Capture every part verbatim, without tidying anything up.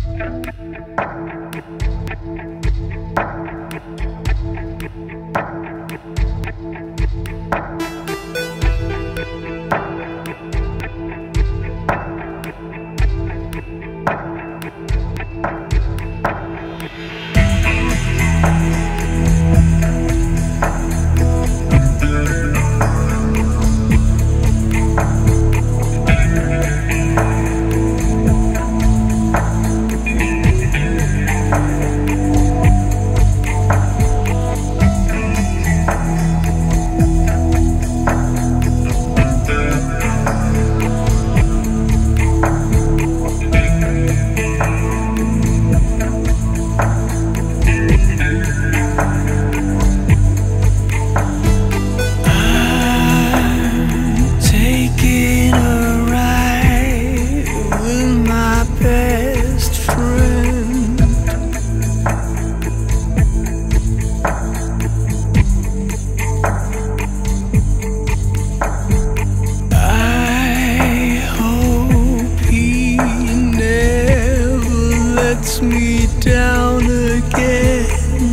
Me down again.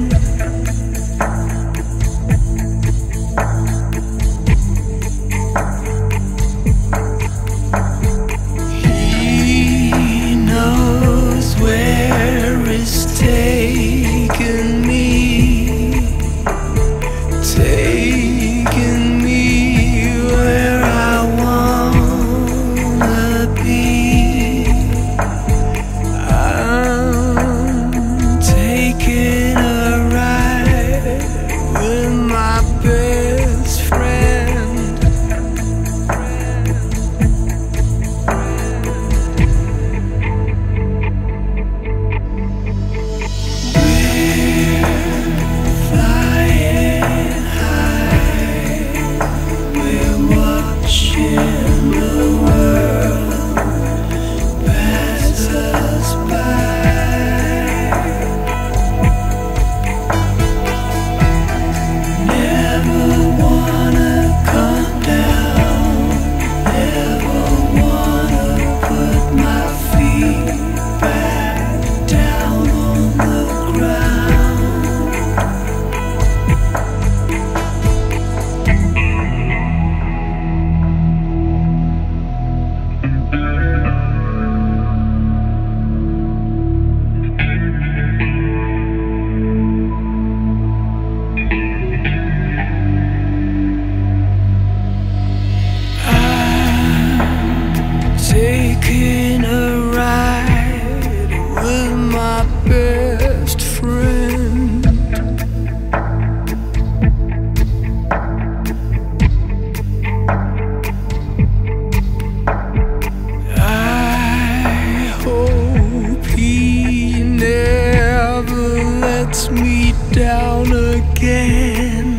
He knows where it's taken me, taken me where I wanna be. Taking a ride with my best friend. We're flying high, we're watching the world pass us by. Taking a ride with my best friend. I hope he never lets me down again.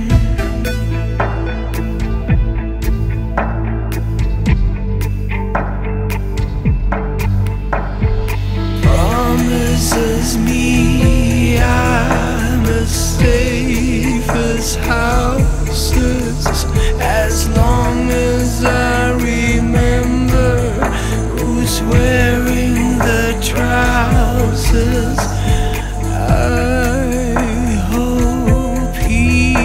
Promises me I'm as safe as houses, as long as I remember who's wearing the trousers. I hope he